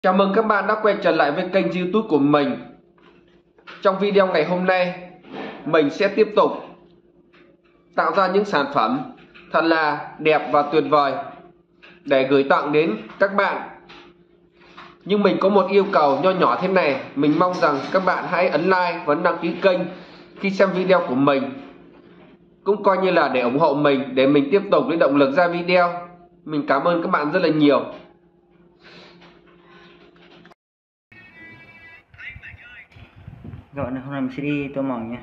Chào mừng các bạn đã quay trở lại với kênh YouTube của mình. Trong video ngày hôm nay, mình sẽ tiếp tục tạo ra những sản phẩm thật là đẹp và tuyệt vời để gửi tặng đến các bạn. Nhưng mình có một yêu cầu nho nhỏ thế này, mình mong rằng các bạn hãy ấn like và đăng ký kênh khi xem video của mình. Cũng coi như là để ủng hộ mình, để mình tiếp tục lấy động lực ra video. Mình cảm ơn các bạn rất là nhiều. Rồi hôm nay mình sẽ đi tô màu nha.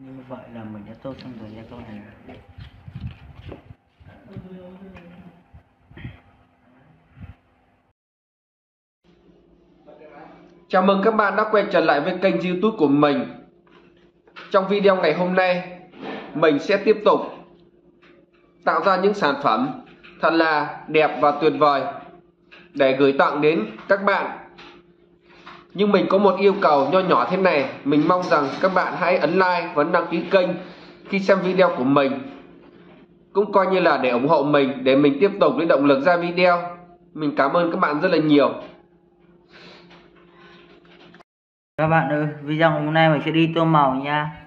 Như vậy là mình đã tô xong rồi nha các bạn. Chào mừng các bạn đã quay trở lại với kênh YouTube của mình. Trong video ngày hôm nay, mình sẽ tiếp tục tạo ra những sản phẩm thật là đẹp và tuyệt vời để gửi tặng đến các bạn. Nhưng mình có một yêu cầu nho nhỏ thế này, mình mong rằng các bạn hãy ấn like và đăng ký kênh khi xem video của mình, cũng coi như là để ủng hộ mình, để mình tiếp tục lấy động lực ra video. Mình cảm ơn các bạn rất là nhiều. Các bạn ơi, video hôm nay mình sẽ đi tô màu nha.